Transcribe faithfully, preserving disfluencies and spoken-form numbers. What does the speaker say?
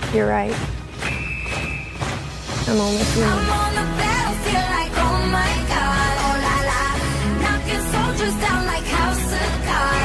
You're right. I'm only human. I'm on the battlefield like, oh my God, oh la la, knocking soldiers down like house of cards.